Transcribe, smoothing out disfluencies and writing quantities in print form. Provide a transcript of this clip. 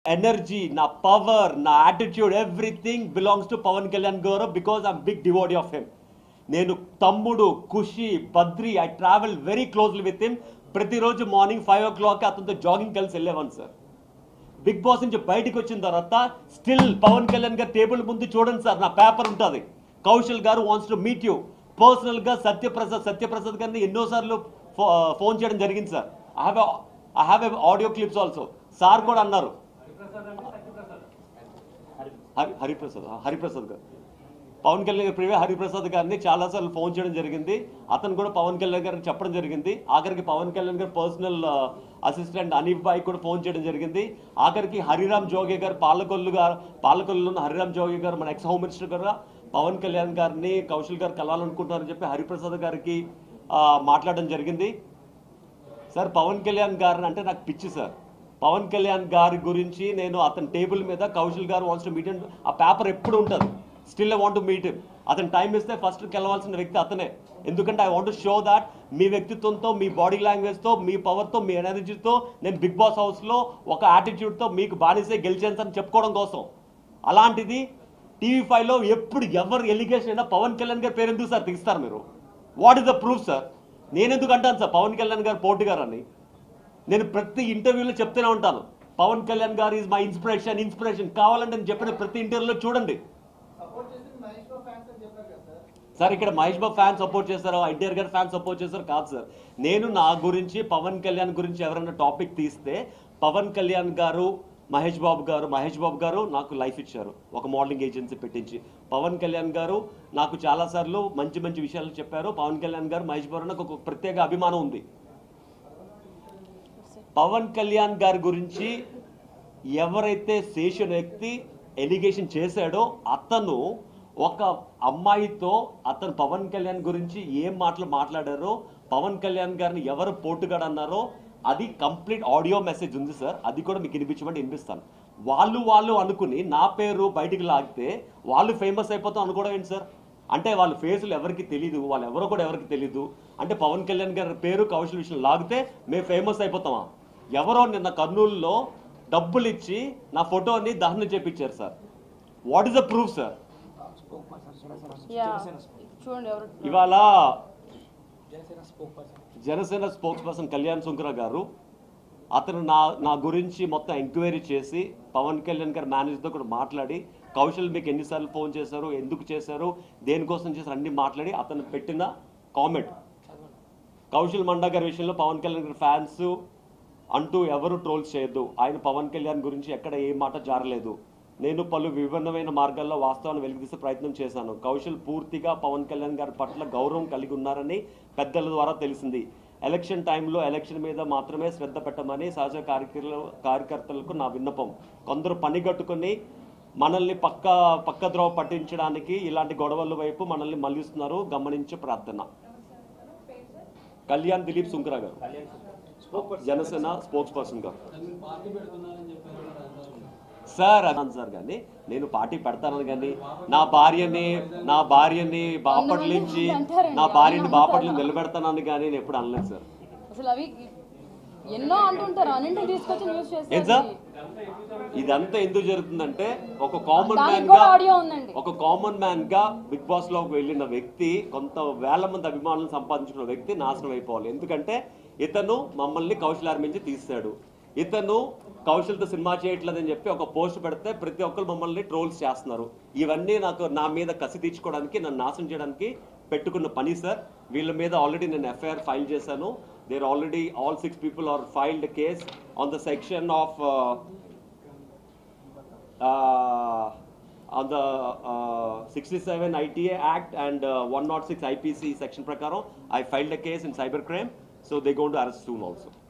Energy, నా power, నా attitude, everything belongs to Pawan Kalyan garu because I'm big devotee of him. నేను Thammudu, Kushi, Badri, I travel very closely with him. ప్రతిరోజు morning 5 o'clock అతనితో jogging కలిసి వెళ్ళేవాను sir. Big boss నుంచి బయటకు వచ్చిన తర్వాత స్టిల్ పవన్ కళ్యాణ్ గారు టేబుల్ ముందు చూడండి సార్, నా పేపర్ ఉంటుంది, Kaushal garu wants to meet you పర్సనల్గా. సత్యప్రసాద్ గారిని ఎన్నోసార్లు ఫోన్ చేయడం జరిగింది sir. I have a audio clips also. Sir కూడా అన్నారు, హరిప్రసాద్ గారు, పవన్ కళ్యాణ్ గారు ప్రివే హరిప్రసాద్ గారిని చాలాసార్లు ఫోన్ చేయడం జరిగింది. అతను కూడా పవన్ కళ్యాణ్ గారిని చెప్పడం జరిగింది. ఆఖరికి పవన్ కళ్యాణ్ గారు పర్సనల్ అసిస్టెంట్ అనీఫ్ బాయ్ కూడా ఫోన్ చేయడం జరిగింది. ఆఖరికి హరిరామ్ జోగే గారు, పాలకొల్లులో ఉన్న హరిరామ్ జోగే గారు, మన ఎక్స్ హోమ్ మినిస్టర్ గారు, పవన్ కళ్యాణ్ గారిని కౌశల్ గారు కలవాలనుకుంటున్నారని చెప్పి హరిప్రసాద్ గారికి మాట్లాడడం జరిగింది. సార్ పవన్ కళ్యాణ్ గారిని అంటే నాకు పిచ్చి సార్. పవన్ కళ్యాణ్ గారి గురించి నేను అతని టేబుల్ మీద Kaushal garu wants to meet, ఆ పేపర్ ఎప్పుడు ఉంటుంది. Still I want to meet him. అతను టైం ఇస్తే ఫస్ట్ గెలవాల్సిన వ్యక్తి అతనే. ఎందుకంటే I want to show that మీ వ్యక్తిత్వంతో, మీ బాడీ లాంగ్వేజ్తో, మీ పవర్తో, మీ ఎనర్జీతో నేను బిగ్ బాస్ హౌస్లో ఒక యాటిట్యూడ్తో మీకు బానిసే గెలిచాను చెప్పుకోవడం కోసం. అలాంటిది TV5లో ఎప్పుడు ఎవరు ఎలిగేషన్ అయినా పవన్ కళ్యాణ్ గారి పేరు ఎందుకు సార్ తీస్తారు మీరు? What is the proof sir? నేను ఎందుకు అంటాను సార్ పవన్ కళ్యాణ్ గారు పోటీ గారు అని? నేను ప్రతి ఇంటర్వ్యూలో చెప్తూనే ఉంటాను, పవన్ కళ్యాణ్ గారు ఈజ్ మై ఇన్స్పిరేషన్. కావాలంటే నేను చెప్పిన ప్రతి ఇంటర్వ్యూలో చూడండి సార్. ఇక్కడ మహేష్ బాబు ఫ్యాన్స్ సపోర్ట్ చేస్తారు, ఎన్టీఆర్ గారు ఫ్యాన్స్ సపోర్ట్ చేస్తారు కాదు సార్. నేను నా గురించి, పవన్ కళ్యాణ్ గురించి ఎవరైనా టాపిక్ తీస్తే, పవన్ కళ్యాణ్ గారు, మహేష్ బాబు గారు నాకు లైఫ్ ఇచ్చారు, ఒక మోడలింగ్ ఏజెన్సీ పెట్టించి. పవన్ కళ్యాణ్ గారు నాకు చాలాసార్లు మంచి మంచి విషయాలు చెప్పారు. పవన్ కళ్యాణ్ గారు, మహేష్ బాబు నాకు ఒక ప్రత్యేక అభిమానం ఉంది. పవన్ కళ్యాణ్ గారి గురించి ఎవరైతే శేషన్ వ్యక్తి ఎలిగేషన్ చేశాడో, అతను ఒక అమ్మాయితో అతను పవన్ కళ్యాణ్ గురించి ఏం మాట్లాడారో, పవన్ కళ్యాణ్ గారిని ఎవరు పోటుగాడు అన్నారో, అది కంప్లీట్ ఆడియో మెసేజ్ ఉంది సార్. అది కూడా మీకు వినిపిస్తాను. వాళ్ళు అనుకుని నా పేరు బయటికి లాగితే వాళ్ళు ఫేమస్ అయిపోతాం అనుకోవడం ఏంటి సార్? అంటే వాళ్ళ ఫేసులు ఎవరికి తెలీదు, వాళ్ళు ఎవరో కూడా ఎవరికి తెలీదు. అంటే పవన్ కళ్యాణ్ గారి పేరు కౌశల్ విషయం లాగితే మేము ఫేమస్ అయిపోతామా? ఎవరో నిన్న కర్నూలులో డబ్బులు ఇచ్చి నా ఫోటోని దహనం చేపించారు sir. What is the proof sir? ఇవాళ జనసేన స్పోక్స్ పర్సన్ కళ్యాణ్ సుంకర గారు, అతను నా గురించి మొత్తం ఎంక్వైరీ చేసి పవన్ కళ్యాణ్ గారు మేనేజర్తో కూడా మాట్లాడి, కౌశల్ మీకు ఎన్నిసార్లు ఫోన్ చేశారు, ఎందుకు చేశారు, దేనికోసం చేశారు అన్ని మాట్లాడి అతను పెట్టిన కామెంట్, కౌశల్ మండా గారి విషయంలో పవన్ కళ్యాణ్ గారి ఫ్యాన్స్ అంటూ ఎవరు ట్రోల్స్ చేయొద్దు, ఆయన పవన్ కళ్యాణ్ గురించి ఎక్కడ ఏ మాట జారలేదు, నేను పలు విభిన్నమైన మార్గాల్లో వాస్తవాన్ని వెలికితీసే ప్రయత్నం చేశాను, కౌశల్ పూర్తిగా పవన్ కళ్యాణ్ గారి పట్ల గౌరవం కలిగి ఉన్నారని పెద్దల ద్వారా తెలిసింది, ఎలక్షన్ టైంలో ఎలక్షన్ మీద మాత్రమే శ్రద్ధ పెట్టమని సహజ కార్యకర్తలకు నా విన్నపం, కొందరు పని కట్టుకుని మనల్ని పక్కద్రోవ పట్టించడానికి ఇలాంటి గొడవల వైపు మనల్ని మళ్లిస్తున్నారు, గమనించే ప్రార్థన. Kalyan Dilip Sunkara garu, Janasena spokesperson garu. Sir sir కానీ నేను పార్టీ పెడతానని కానీ నా భార్యని బాపట్ల నుంచి నిలబెడతానని కానీ నేను ఎప్పుడు అనలేదు సార్. ఏం సార్ ఇదంతా ఎందుకు జరుగుతుందంటే, ఒక కామన్ మ్యాన్ గా బిగ్ బాస్ లోకి వెళ్ళిన వ్యక్తి, కొంత వేల మంది అభిమానులను సంపాదించుకున్న వ్యక్తి నాశనం అయిపోవాలి. ఎందుకంటే ఇతను మమ్మల్ని కౌశల్ ఆర్మించి తీస్తాడు, ఇతను కౌశల్తో సినిమా చేయట్లేదని చెప్పి ఒక పోస్ట్ పెడితే ప్రతి ఒక్కరు మమ్మల్ని ట్రోల్స్ చేస్తున్నారు. ఇవన్నీ నా మీద కసి తీర్చుకోవడానికి, నన్ను నాశనం చేయడానికి పెట్టుకున్న పని సార్. వీళ్ళ మీద ఆల్రెడీ నేను FIR ఫైల్ చేశాను. There already all 6 people are filed case on the section of on the 67 ITA Act and 106 IPC section prakaram I filed a case in cybercrime, so they're going to arrest soon also.